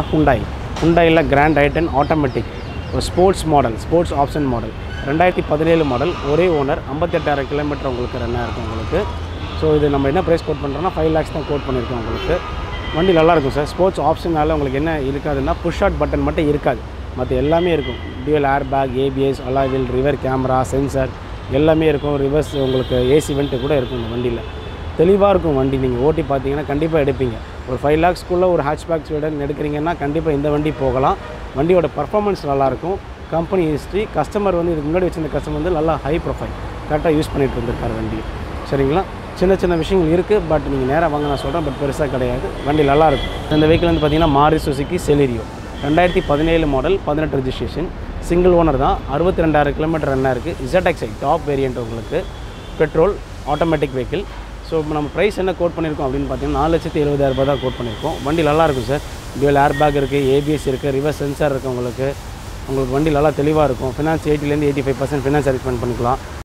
ஹுண்டாயில் grand i10 automatic ஒரு sports option model 2017 model, ஒரே owner, 58,000 kilometre உங்களுக்கு ரன் ஆகிருக்கும் உங்களுக்கு. ஸோ இது நம்ம என்ன ப்ரைஸ் கோட் பண்ணுறோன்னா 5 lakhs தான் கோட் பண்ணியிருக்கோம் உங்களுக்கு. வண்டி நல்லாயிருக்கும் சார். ஸ்போர்ட்ஸ் ஆப்ஷனால் உங்களுக்கு என்ன இருக்காதுன்னா புஷ் ஷாட் பட்டன் மட்டும் இருக்காது, மற்ற எல்லாமே இருக்கும். Dual air bag, ABS, alloy wheel, reverse camera, sensor எல்லாமே இருக்கும். ரிவர்ஸ் உங்களுக்கு ஏசி வெண்ட்டு கூட இருக்கும் இந்த வண்டியில். தெளிவாக இருக்கும் வண்டி. நீங்கள் ஓட்டி பார்த்தீங்கன்னா கண்டிப்பாக எடுப்பீங்க. ஒரு 5 lakhsக்குள்ளே ஒரு ஹேட்ச்பேக் ஸ்வீடன் எடுக்கிறீங்கன்னா கண்டிப்பாக இந்த வண்டி போகலாம். வண்டியோட பர்ஃபார்மன்ஸ் நல்லாயிருக்கும். கம்பெனி ஹிஸ்ட்ரி, கஸ்டமர் வந்து இதுக்கு முன்னாடி வச்சிருந்த கஸ்டமர் வந்து நல்லா ஹை ப்ரொஃபைல் கரெக்டாக யூஸ் பண்ணிகிட்டு இருந்திருக்காரு வண்டி. சரிங்களா? சின்ன விஷயங்கள் இருக்குது, பட் நீங்கள் நேராக வாங்க நான் சொல்கிறேன், பட் பெருசாக கிடையாது. வண்டி நல்லாயிருக்கும். இந்த வெஹிக்கிள் வந்து பார்த்திங்கன்னா Maruti Suzuki Celerio 2017 model, 18 registration, single owner தான், 62,000 கிலோமீட்டர் ரன் இருக்குது. ZXi டாப் வேரியண்ட் உங்களுக்கு, பெட்ரோல் ஆட்டோமேட்டிக் வெஹிக்கிள். ஸோ நம்ம ப்ரைஸ் என்ன கோட் பண்ணியிருக்கோம் அப்படின்னு பார்த்தீங்கன்னா 4,70,000 தான் கோட் பண்ணியிருக்கோம். வண்டி நல்லாயிருக்கும் சார். டியூவல் ஏர் பேக் இருக்குது, ஏபிஎஸ் இருக்குது, ரிவர்ஸ் சென்சார் இருக்குது உங்களுக்கு வண்டி நல்லா தெளிவாக இருக்கும். ஃபினான்ஸ் 80% 85% ஃபினான்ஸ் அரேஞ்ச்மெண்ட் பண்ணிக்கலாம்.